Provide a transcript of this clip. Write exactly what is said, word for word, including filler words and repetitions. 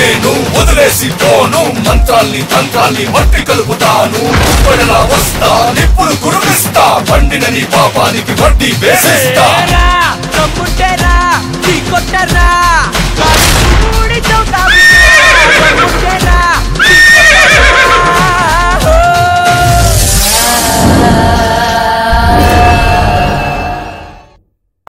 నేను వదిలేసి పోను, మంత్రాల్ని తంత్రాల్ని మట్టి కలుపుతాను. పడలా వస్తా, నిప్పులు కురిపిస్తా, పండిన నీ పాపానికి వడ్డీ వేసిస్తా.